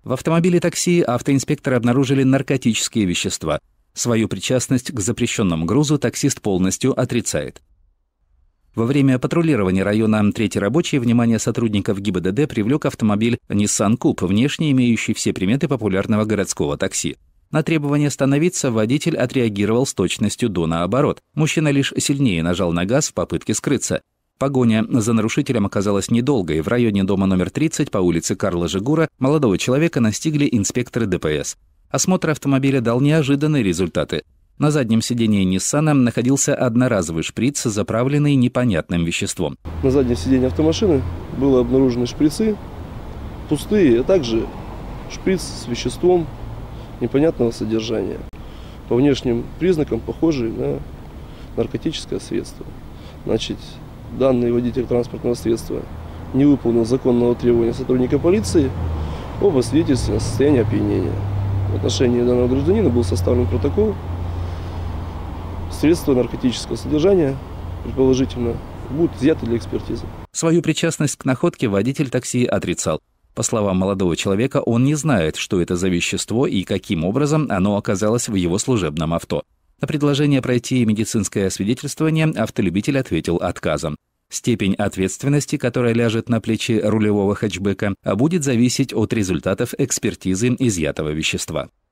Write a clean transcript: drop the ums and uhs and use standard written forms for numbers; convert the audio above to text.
В автомобиле такси автоинспекторы обнаружили наркотические вещества. Свою причастность к запрещенному грузу таксист полностью отрицает. Во время патрулирования района 3-й рабочий внимание сотрудников ГИБДД привлек автомобиль Nissan Coupe, внешне имеющий все приметы популярного городского такси. На требование остановиться водитель отреагировал с точностью до наоборот. Мужчина лишь сильнее нажал на газ в попытке скрыться. Погоня за нарушителем оказалась недолгой. В районе дома номер 30 по улице Карла Жигура молодого человека настигли инспекторы ДПС. Осмотр автомобиля дал неожиданные результаты. На заднем сидении Ниссана находился одноразовый шприц, заправленный непонятным веществом. На заднем сидении автомашины было обнаружены шприцы, пустые, а также шприц с веществом непонятного содержания. По внешним признакам похожий на наркотическое средство. Значит, данный водитель транспортного средства не выполнил законного требования сотрудника полиции об свидетельстве о состоянии опьянения. В отношении данного гражданина был составлен протокол. Средства наркотического содержания, предположительно, будут изъяты для экспертизы. Свою причастность к находке водитель такси отрицал. По словам молодого человека, он не знает, что это за вещество и каким образом оно оказалось в его служебном авто. На предложение пройти медицинское освидетельствование автолюбитель ответил отказом. Степень ответственности, которая ляжет на плечи рулевого хэтчбека, будет зависеть от результатов экспертизы изъятого вещества.